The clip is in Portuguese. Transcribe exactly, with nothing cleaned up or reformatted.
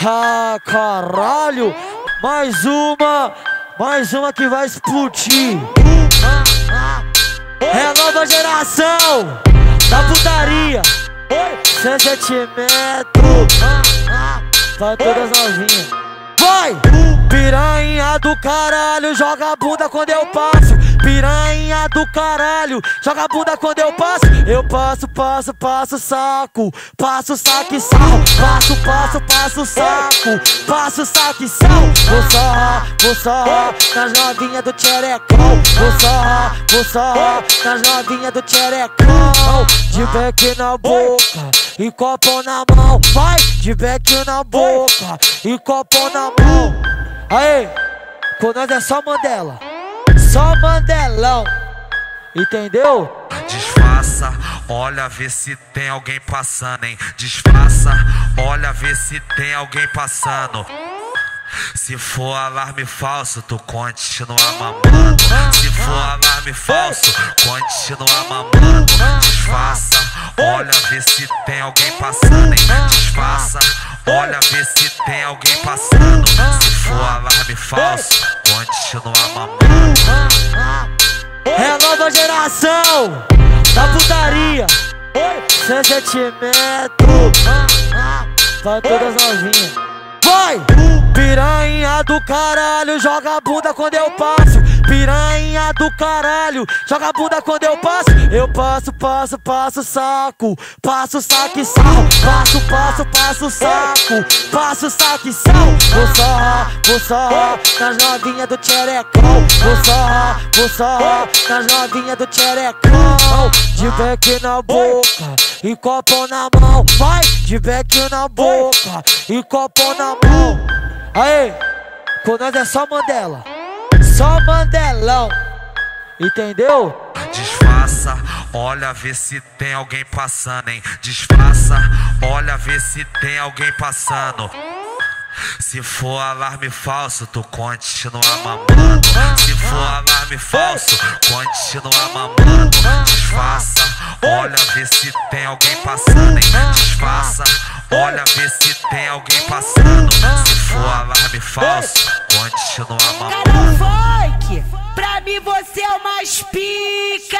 Ah, caralho! Mais uma, mais uma que vai explodir. É a nova geração da putaria. Sem sentimento, pra todas novinhas. Vai! Piranha do caralho, joga a bunda quando eu passo. Piranha do caralho, joga a bunda quando eu passo. Eu passo, passo, passo saco. Passo, saque, sal. Passo, passo, passo saco. Passo, saque, sal. Vou sarrar, vou sarrar nas novinhas do tcherecão. Vou sarrar, vou sarrar nas novinhas do tcherecão. De beck na boca e copo na mão. Vai! De beck na boca e copo na mão. Aê! Com nós é só Mandela. Só Mandelão, entendeu? Disfarça, olha vê se tem alguém passando, hein? Disfarça, olha vê se tem alguém passando. Se for alarme falso, tu continua mamando. Se for alarme falso, continua mamando. Disfarça, olha vê se tem alguém passando, hein? Disfarça, olha vê se tem alguém passando. Se for alarme falso, continua mamando. É a nova geração da putaria. Sem sentimento, pra todas novinhas. Vai! Piranha do caralho, joga a bunda quando eu passo. Piranha do caralho, joga a bunda quando eu passo. Eu passo, passo, passo saco. Passo, saque, sal. Passo, passo, passo saco. Passo, saque, sal. Vou sarrar, vou sarrar nas novinhas do tcherecão. Vou sarrar, vou sarrar nas novinhas do tcherecão. De beck na boca e copo na mão. Vai! De beck na boca e copo na mão. Aê! Com nós é só Mandela. Só Mandelão, entendeu? Disfarça, olha vê se tem alguém passando, hein? Disfarça, olha vê se tem alguém passando. Se for alarme falso, tu continua mamando. Se for alarme falso, continua mamando. Disfarça, olha vê se tem alguém passando, hein? Disfarça, olha vê se tem alguém passando. Se for alarme falso, continua mamando. Cada funk, pra mim você é o mais pica.